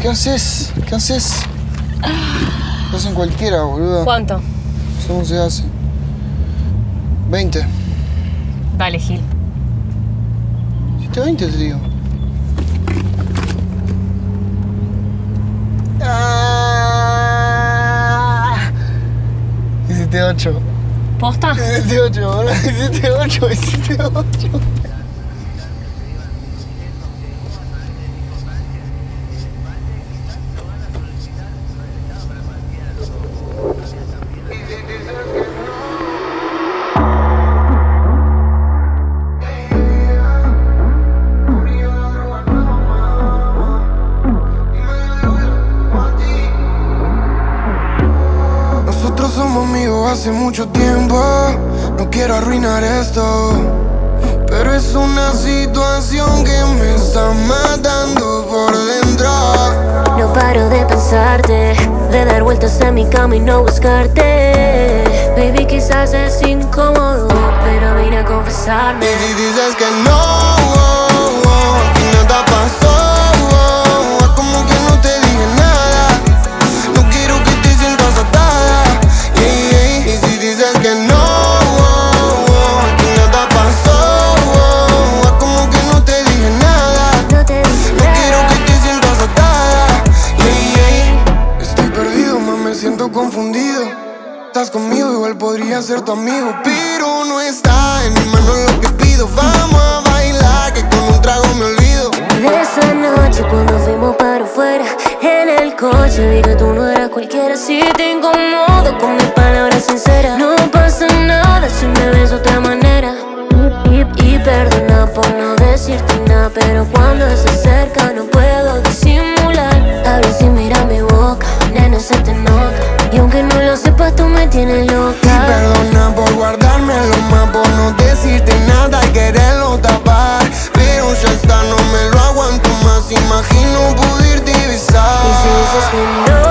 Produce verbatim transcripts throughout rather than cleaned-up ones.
haces? ¿Qué haces? Lo hacen cualquiera, boludo. ¿Cuánto? ¿Cómo se hace? veinte. Dale, Gil. Hiciste veinte, te digo. Ah, hiciste ocho. ¿Posta? Hiciste ocho, boludo. Hiciste ocho, hiciste ocho. Nosotros somos amigos hace mucho tiempo. No quiero arruinar esto, pero es una situación que me está matando por dentro. No paro de pensarte, de dar vueltas en mi cama y no buscarte. Baby, quizás es incómodo, pero vine a confesarme. Y si dices que no, oh, oh, y nada pasó, oh, oh, como que no te dije nada. No quiero que te sientas atada, yeah, yeah. Y si dices que no, oh, oh, y nada pasó, oh, oh, como que no te dije nada. No te dije No nada. quiero que te sientas atada, yeah, yeah. Estoy perdido, más me siento confundido. Estás conmigo, igual podría ser tu amigo, pero no está en mi mano lo que pido. Vamos a bailar, que con un trago me olvido De esa noche cuando fuimos para afuera en el coche, vi que tú no eras cualquiera. Si te incomodo con mis palabras sinceras, no pasa nada si me ves de otra manera. Y, y perdona por no decirte nada, pero cuando se acerca no puedo disimular. Hablas sin mirar mi boca, nena, se te nota. Y aunque no lo sepas, tú me tienes loca. y perdona por guardármelo más, por no decirte nada y quererlo tapar. Pero ya está, no me lo aguanto más. Imagino poder divisar. Y si dices que no,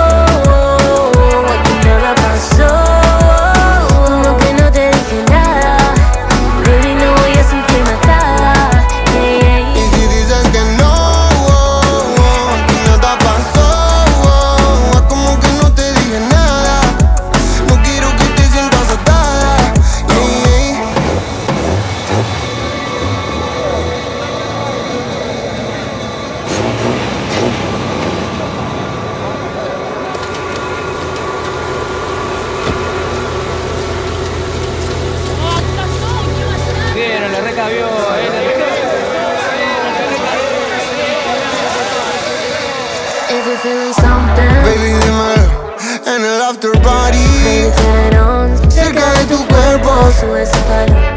aquí nada pasó, como que no te dije nada, baby, no voy a sentirme atada, yeah, yeah. Y si dices que no, oh, oh, y nada pasó, oh, oh, como que no te dije nada. No quiero que te sientas atada, yeah, yeah. Bien, la recabió, eh. If you're feeling something, Baby, dímelo, en el after party, baby, turn it on. cerca de tu cuerpo. Sube ese calor.